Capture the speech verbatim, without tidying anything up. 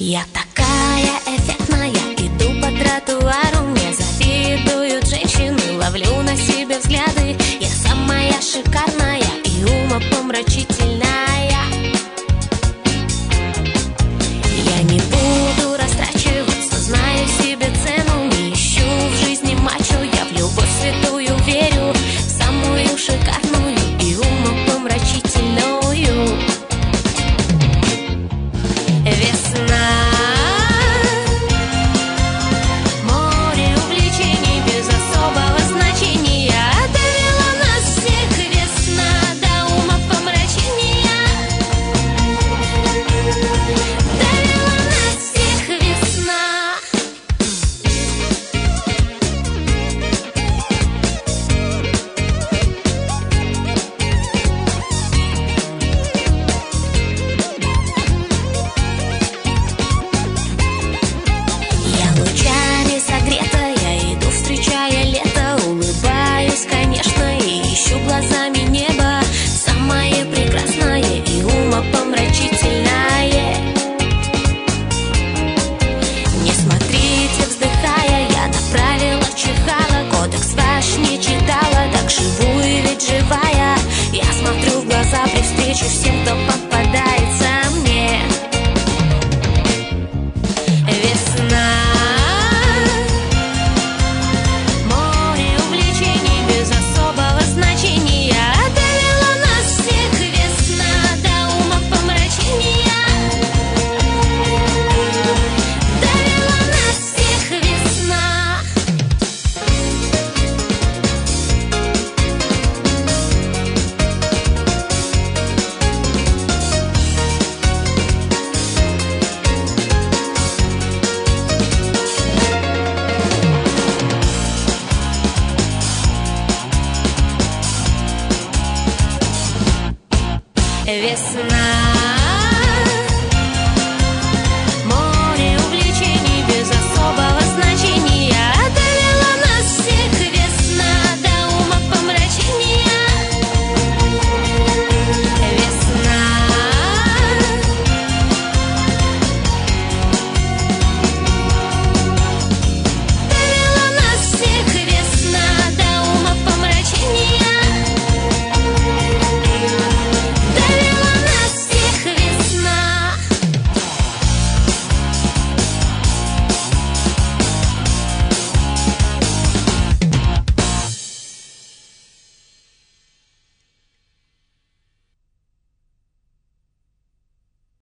Я такая эффектная, иду по тротуару, мне завидуют женщины, ловлю на себе взгляды. Я самая шикарная и умопомрачительная. Я не буду растрачиваться, знаю себе цену, не ищу в жизни мачо, я в любовь святую верю, в самую шикарную и умопомрачительную. Весна, море увлечений без особого значения довела нас всех. Весна до умопомрачения довела нас всех. Весна. Я лучами согретая иду, встречая лето, улыбаюсь, конечно, и ищу глазами небо, самое прекрасное и умопомрачительное. Не смотрите, вздыхая, я направила чихала, кодекс ваш не читала, так живу и ведь живая. Я смотрю в глаза при встрече всем, кто попадается мне. Весна, море увлечений без особого значения довела нас всех. Весна до умопомрачения довела нас всех. Весна. Весна.